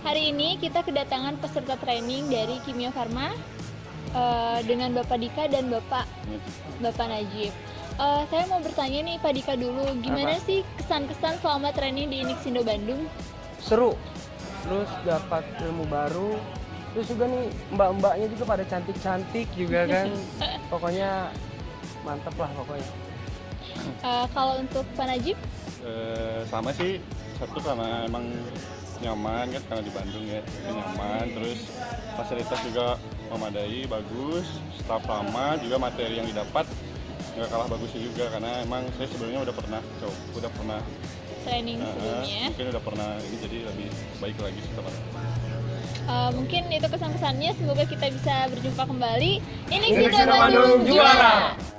Hari ini kita kedatangan peserta training dari Kimia Farma dengan Bapak Dika dan Bapak Najib. Saya mau bertanya nih Pak Dika dulu, gimana sih kesan-kesan selama training di Inixindo Bandung? Seru, terus dapat ilmu baru, terus juga nih mbak-mbaknya juga pada cantik-cantik juga kan. Pokoknya mantep lah pokoknya. Kalau untuk Pak Najib? Sama sih, satu karena emang nyaman kan, karena di Bandung ya, nyaman, terus fasilitas juga memadai, bagus, staf lama, juga materi yang didapat nggak kalah bagusnya juga, karena emang saya sebelumnya udah pernah Training sebelumnya. Mungkin udah pernah ini, jadi lebih baik lagi setelah. Mungkin itu kesan-kesannya, semoga kita bisa berjumpa kembali. Inixindo Inixindo Bandung Bandung juara! juara!